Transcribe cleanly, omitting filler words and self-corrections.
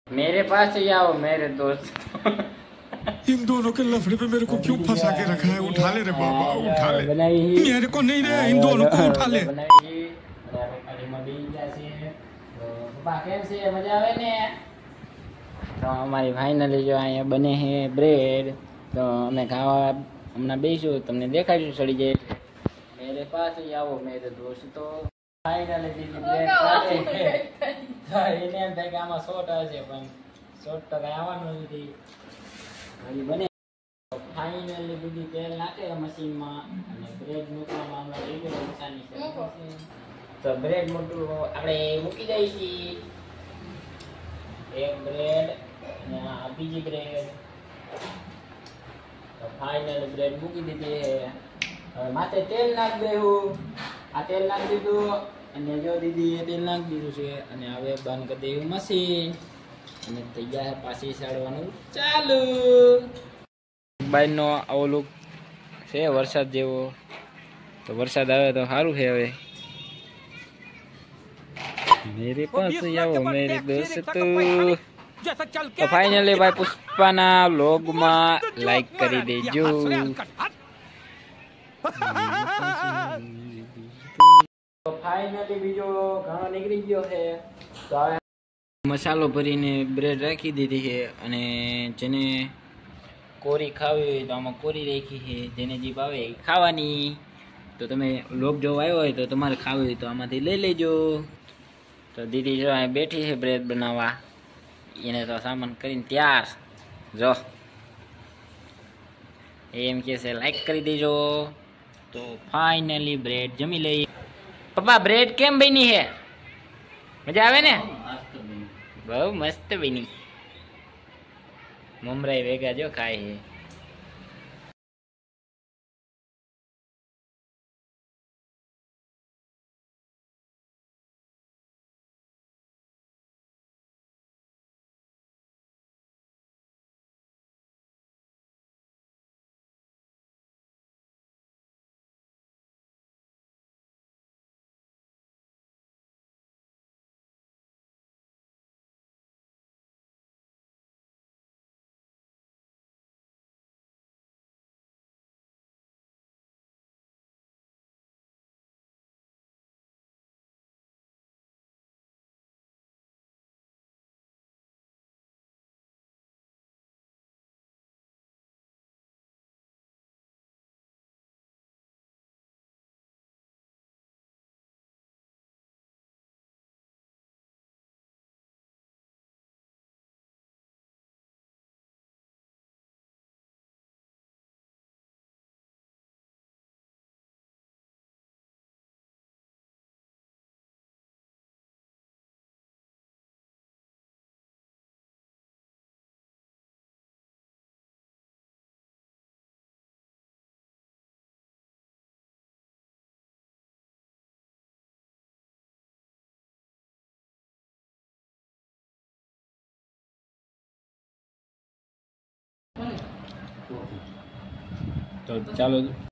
मेरे पास ही आओ मेरे दोस्त। इन दोनों के लफड़े पे मेरे को क्यों फंसा के रखा है। उठा ले रे बाबा, उठा ले। मेरे को नहीं रे, इन दोनों को उठा ले। तो हमारी फाइनली जो अँ बने हैं ब्रेड, तो अमे खावा हमने बेसू तमने देखाड़ू सड़ी जाए। मेरे पास ही आओ मेरे दोस्तों। फाइनली दीदी ब्रेड खाते એને એમ થાય કે આમાં શોર્ટ હશે, પણ શોર્ટ તો કઈ આવવાનું નથી. હજી બને. ફાઇનલી દીદી તેલ નાખે મશીનમાં અને બ્રેડ મૂકવામાં હમણાં લઈ ગયો નિશાની છે. તો બ્રેડ મોટું આપણે મૂકી દઈશી. એક બ્રેડ અને આ બીજી બ્રેડ. તો ફાઇનલી બ્રેડ મૂકી દીધી છે. હવે માથે તેલ નાખી દેવું. આ તેલ નાખી દીધું અને જો દીદી તેલ નાખી દીધું છે અને હવે બંધ કરી દેવું મશીન અને થઈ જાય પાછી સાડવાનું ચાલુ. બાયનો આવો લુક છે વરસાદ જેવો. તો વરસાદ આવે તો સારું છે. હવે मेरे पास आओ मेरे दोस्त. तो फाइनली भाई पुष्पाना व्लॉग में लाइक करी देजो. तो फाइनली बीजो घणो निकली गयो है. तो હવે મસાલો ભરીને બ્રેડ રાખી દીધી છે અને જેને કોરી ખાવી હોય તો આમાં કોરી રાખી છે. જેને જે ભાવે એ ખાવાની. તો તમે વ્લોગ જોવા આવ્યો હોય તો તમારે ખાવી હોય તો આમાંથી લઈ લેજો. તો દીદી જો અહીં બેઠી છે બ્રેડ બનાવવા. એને તો સામાન કરીને તૈયાર. જો એમ કે છે લાઈક કરી દેજો. તો ફાઇનલી બ્રેડ જમી લઈએ. પપ્પા બ્રેડ કેમ બની છે? મજા આવે ને? બહુ મસ્ત બની. મમરાઈ ભેગા જો ખાય છે. તો ચાલો